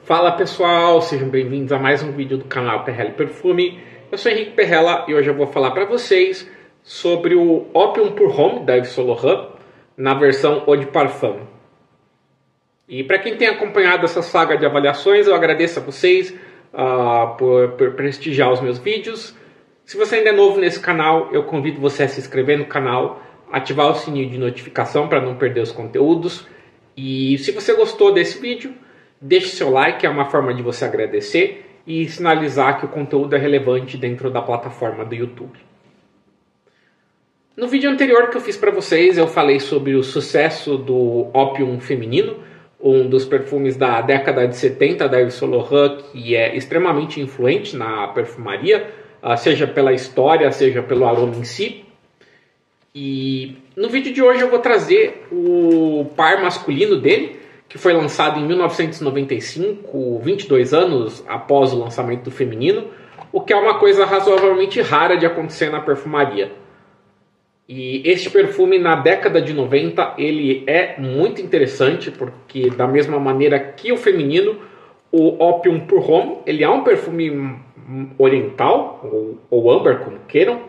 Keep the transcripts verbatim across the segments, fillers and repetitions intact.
Fala pessoal, sejam bem-vindos a mais um vídeo do canal Perrella Perfume. Eu sou Henrique Perrella e hoje eu vou falar para vocês sobre o Opium pour Homme da Yves Saint Laurent na versão Eau de Parfum. E para quem tem acompanhado essa saga de avaliações, eu agradeço a vocês uh, por, por prestigiar os meus vídeos. Se você ainda é novo nesse canal, eu convido você a se inscrever no canal, ativar o sininho de notificação para não perder os conteúdos. E se você gostou desse vídeo, deixe seu like, é uma forma de você agradecer e sinalizar que o conteúdo é relevante dentro da plataforma do YouTube. No vídeo anterior que eu fiz para vocês, eu falei sobre o sucesso do Opium feminino, um dos perfumes da década de setenta da Yves Saint Laurent, que é extremamente influente na perfumaria, seja pela história, seja pelo aroma em si. E no vídeo de hoje eu vou trazer o par masculino dele, que foi lançado em mil novecentos e noventa e cinco, vinte e dois anos após o lançamento do feminino, o que é uma coisa razoavelmente rara de acontecer na perfumaria. E este perfume na década de noventa ele é muito interessante, porque da mesma maneira que o feminino, o Opium pour Homme, ele é um perfume oriental, ou, ou âmbar, como queiram,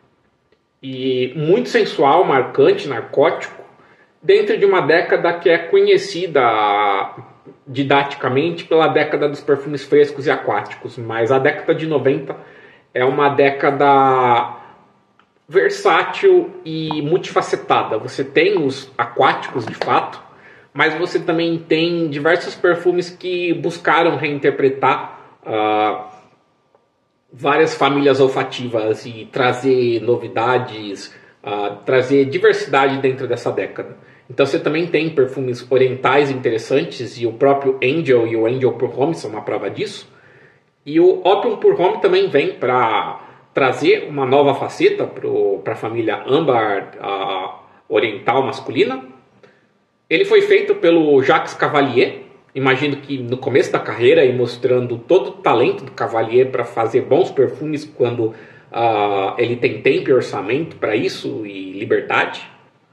e muito sensual, marcante, narcótico, dentro de uma década que é conhecida didaticamente pela década dos perfumes frescos e aquáticos, mas a década de noventa é uma década versátil e multifacetada. Você tem os aquáticos de fato, mas você também tem diversos perfumes que buscaram reinterpretar uh, várias famílias olfativas e trazer novidades, uh, trazer diversidade dentro dessa década. Então você também tem perfumes orientais interessantes, e o próprio Angel e o Angel pour Homme são uma prova disso. E o Opium pour Homme também vem para trazer uma nova faceta para a família âmbar uh, oriental masculina. Ele foi feito pelo Jacques Cavalier, imagino que no começo da carreira, e mostrando todo o talento do Cavalier para fazer bons perfumes quando uh, ele tem tempo e orçamento para isso e liberdade.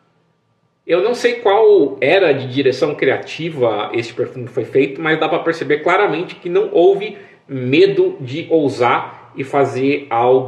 Eu não sei qual era de direção criativa este perfume foi feito, mas dá para perceber claramente que não houve medo de ousar e fazer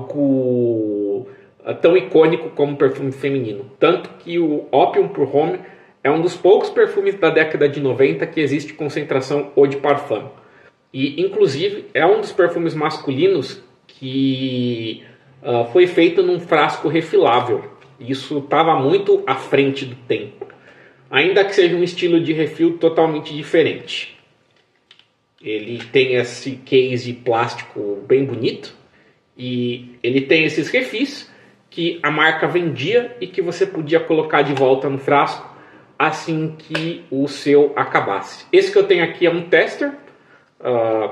algo tão icônico como o perfume feminino. Tanto que o Opium pour Homme é um dos poucos perfumes da década de noventa que existe concentração Eau de Parfum. E, inclusive, é um dos perfumes masculinos que uh, foi feito num frasco refilável. Isso estava muito à frente do tempo, ainda que seja um estilo de refil totalmente diferente. Ele tem esse case plástico bem bonito e ele tem esses refis que a marca vendia e que você podia colocar de volta no frasco assim que o seu acabasse. Esse que eu tenho aqui é um tester, uh,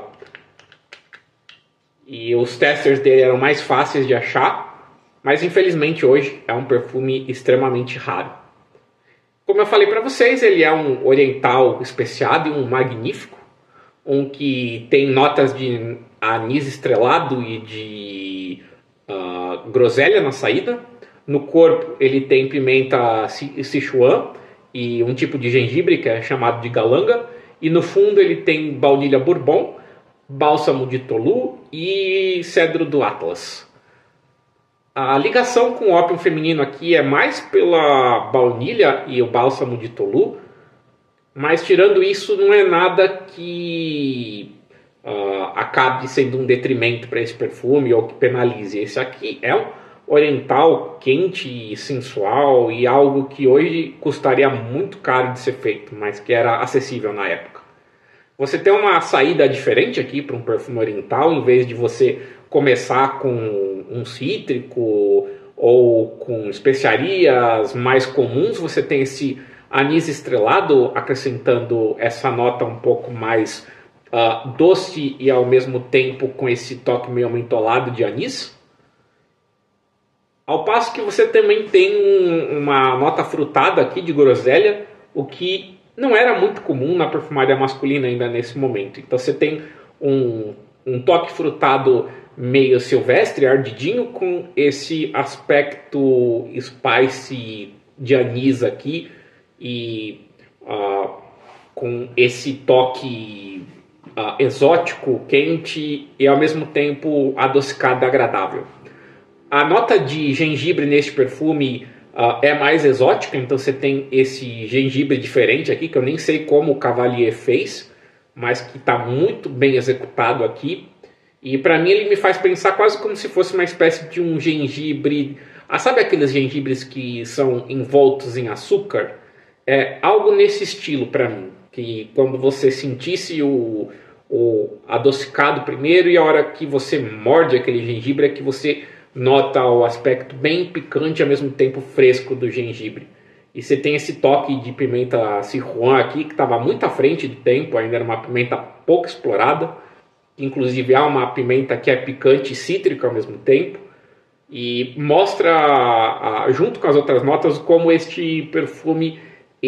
e os testers dele eram mais fáceis de achar, mas infelizmente hoje é um perfume extremamente raro. Como eu falei para vocês, ele é um oriental especiado e um magnífico, um que tem notas de anis estrelado e de uh, groselha na saída. No corpo ele tem pimenta Sichuan e um tipo de gengibre que é chamado de galanga. E no fundo ele tem baunilha bourbon, bálsamo de tolu e cedro do Atlas. A ligação com o ópium feminino aqui é mais pela baunilha e o bálsamo de tolu, mas tirando isso não é nada que uh, acabe sendo um detrimento para esse perfume ou que penalize. Esse aqui é um oriental quente e sensual e algo que hoje custaria muito caro de ser feito, mas que era acessível na época. Você tem uma saída diferente aqui para um perfume oriental, em vez de você começar com um cítrico ou com especiarias mais comuns, você tem esse anis estrelado acrescentando essa nota um pouco mais uh, doce e ao mesmo tempo com esse toque meio mentolado de anis. Ao passo que você também tem um, uma nota frutada aqui de groselha, o que não era muito comum na perfumaria masculina ainda nesse momento. Então você tem um, um toque frutado meio silvestre, ardidinho, com esse aspecto spicy de anis aqui e uh, com esse toque uh, exótico, quente e ao mesmo tempo adocicado e agradável. A nota de gengibre neste perfume uh, é mais exótica, então você tem esse gengibre diferente aqui, que eu nem sei como o Cavalier fez, mas que está muito bem executado aqui. E para mim ele me faz pensar quase como se fosse uma espécie de um gengibre... Ah, sabe aqueles gengibres que são envoltos em açúcar? É algo nesse estilo para mim, que quando você sentisse o, o adocicado primeiro e a hora que você morde aquele gengibre é que você nota o aspecto bem picante e ao mesmo tempo fresco do gengibre. E você tem esse toque de pimenta Sichuan aqui, que estava muito à frente do tempo, ainda era uma pimenta pouco explorada. Inclusive há uma pimenta que é picante e cítrica ao mesmo tempo. E mostra, junto com as outras notas, como este perfume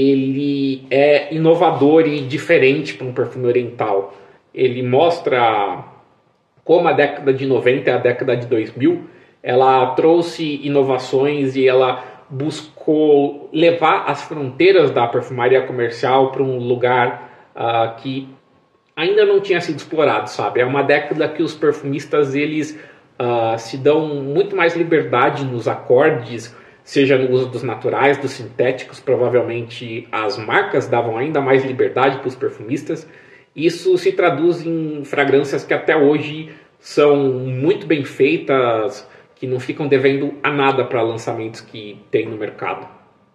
ele é inovador e diferente para um perfume oriental. Ele mostra como a década de noventa e a década de dois mil, ela trouxe inovações e ela buscou levar as fronteiras da perfumaria comercial para um lugar uh, que ainda não tinha sido explorado, sabe? É uma década que os perfumistas eles uh, se dão muito mais liberdade nos acordes, seja no uso dos naturais, dos sintéticos. Provavelmente as marcas davam ainda mais liberdade para os perfumistas. Isso se traduz em fragrâncias que até hoje são muito bem feitas, que não ficam devendo a nada para lançamentos que tem no mercado.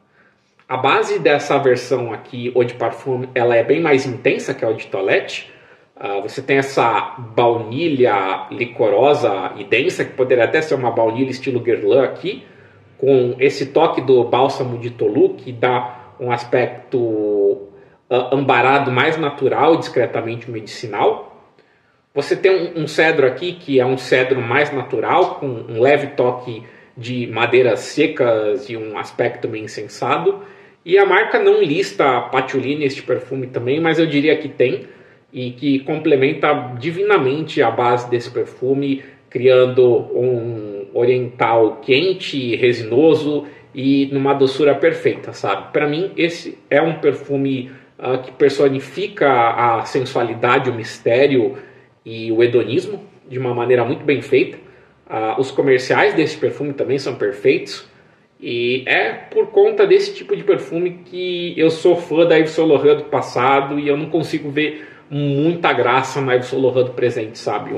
A base dessa versão aqui, Eau de Parfum, ela é bem mais intensa que a Eau de Toilette. Uh, você tem essa baunilha licorosa e densa, que poderia até ser uma baunilha estilo Guerlain aqui, com esse toque do bálsamo de Tolu, que dá um aspecto uh, ambarado mais natural e discretamente medicinal. Você tem um, um cedro aqui, que é um cedro mais natural, com um leve toque de madeiras secas e um aspecto meio insensado. E a marca não lista patchouli neste perfume também, mas eu diria que tem, e que complementa divinamente a base desse perfume, criando um oriental quente e resinoso e numa doçura perfeita, sabe? Para mim, esse é um perfume uh, que personifica a sensualidade, o mistério e o hedonismo de uma maneira muito bem feita. Uh, os comerciais desse perfume também são perfeitos. E é por conta desse tipo de perfume que eu sou fã da Yves Saint Laurent do passado e eu não consigo ver muita graça na Yves Saint Laurent do presente, sabe?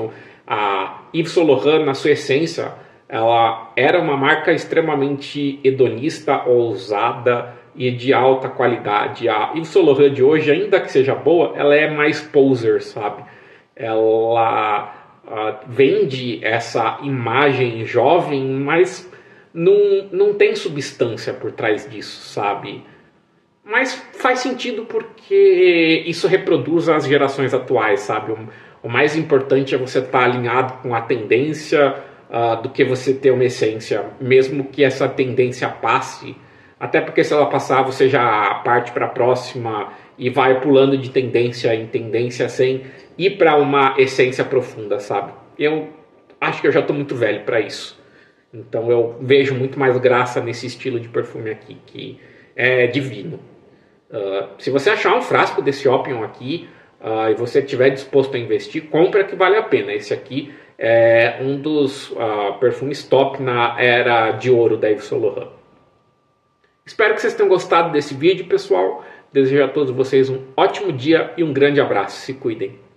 A Yves Saint Laurent, na sua essência, ela era uma marca extremamente hedonista, ousada e de alta qualidade. A Yves Saint Laurent de hoje, ainda que seja boa, ela é mais poser, sabe? Ela uh, vende essa imagem jovem, mas não, não tem substância por trás disso, sabe? Mas faz sentido porque isso reproduz as gerações atuais, sabe? O, o mais importante é você estar alinhado com a tendência uh, do que você ter uma essência, mesmo que essa tendência passe. Até porque se ela passar, você já parte para a próxima e vai pulando de tendência em tendência sem ir para uma essência profunda, sabe? Eu acho que eu já estou muito velho para isso. Então eu vejo muito mais graça nesse estilo de perfume aqui, que é divino. Uh, se você achar um frasco desse Opium aqui uh, e você estiver disposto a investir, compra que vale a pena. Esse aqui é um dos uh, perfumes top na era de ouro da Yves Saint Laurent. Espero que vocês tenham gostado desse vídeo, pessoal. Desejo a todos vocês um ótimo dia e um grande abraço. Se cuidem.